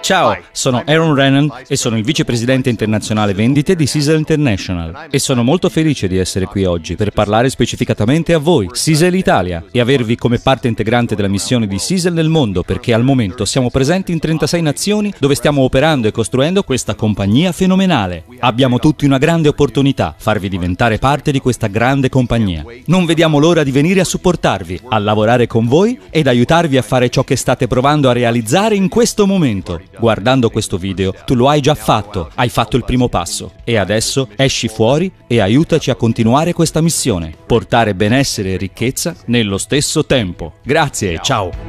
Ciao, sono Aaron Rennan e sono il vicepresidente internazionale vendite di Sisal International e sono molto felice di essere qui oggi per parlare specificatamente a voi, Sisal Italia, e avervi come parte integrante della missione di Sisal nel mondo, perché al momento siamo presenti in 36 nazioni dove stiamo operando e costruendo questa compagnia fenomenale. Abbiamo tutti una grande opportunità, farvi diventare parte di questa grande compagnia. Non vediamo l'ora di venire a supportarvi, a lavorare con voi ed aiutarvi a fare ciò che state provando a realizzare in questo momento. Guardando questo video, tu lo hai già fatto, hai fatto il primo passo e adesso esci fuori e aiutaci a continuare questa missione, portare benessere e ricchezza nello stesso tempo. Grazie e ciao!